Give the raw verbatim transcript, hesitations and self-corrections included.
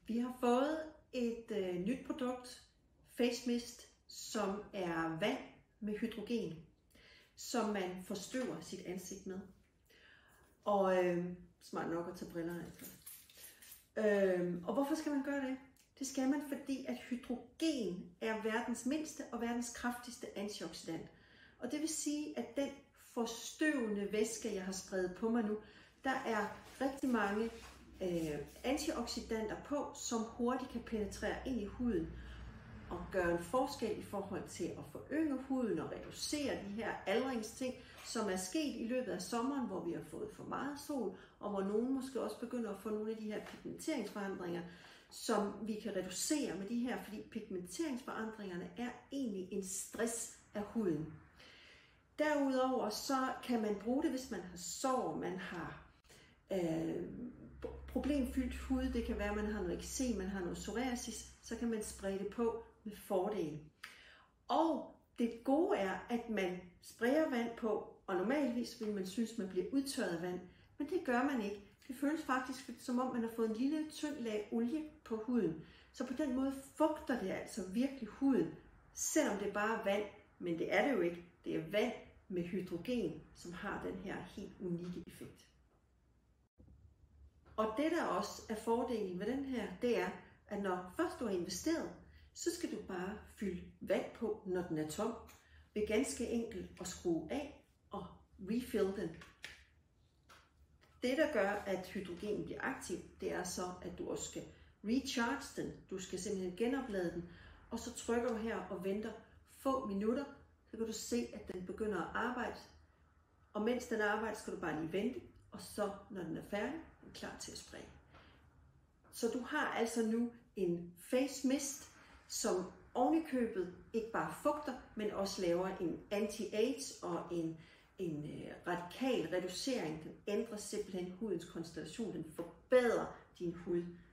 Vi har fået et øh, nyt produkt, Face Mist, som er vand med hydrogen, som man forstøver sit ansigt med. Og øh, smart nok at tage brillerne efter. Øh, og hvorfor skal man gøre det? Det skal man, fordi at hydrogen er verdens mindste og verdens kraftigste antioxidant. Og det vil sige, at den forstøvende væske, jeg har spredt på mig nu, der er rigtig mange øh, antioxidanter på, som hurtigt kan penetrere ind i huden og gøre en forskel i forhold til at forynge huden og reducere de her aldringsting, som er sket i løbet af sommeren, hvor vi har fået for meget sol, og hvor nogen måske også begynder at få nogle af de her pigmenteringsforandringer, som vi kan reducere med de her, fordi pigmenteringsforandringerne er egentlig en stress af huden. Derudover så kan man bruge det, hvis man har sår, man har øh, problemfyldt hud, det kan være, at man har noget eksem, man har noget psoriasis, så kan man spraye det på med fordel. Og det gode er, at man sprayer vand på, og normalvis vil man synes, man bliver udtørret af vand, men det gør man ikke. Det føles faktisk som om, man har fået en lille tynd lag olie på huden. Så på den måde fugter det altså virkelig huden, selvom det er bare vand, men det er det jo ikke. Det er vand med hydrogen, som har den her helt unikke effekt. Og det der også er fordelen ved den her, det er, at når først du har investeret, så skal du bare fylde vand på, når den er tom, ved ganske enkelt at skrue af og refill den. Det der gør, at hydrogen bliver aktiv, det er så, at du også skal recharge den. Du skal simpelthen genoplade den, og så trykker du her og venter få minutter, så kan du se, at den begynder at arbejde. Og mens den arbejder, skal du bare lige vente, og så, når den er færdig, er den klar til at spraye. Så du har altså nu en face mist, som ovenikøbet ikke bare fugter, men også laver en anti-age og en, en øh, radikal reducering. Den ændrer simpelthen hudens konstellation, den forbedrer din hud.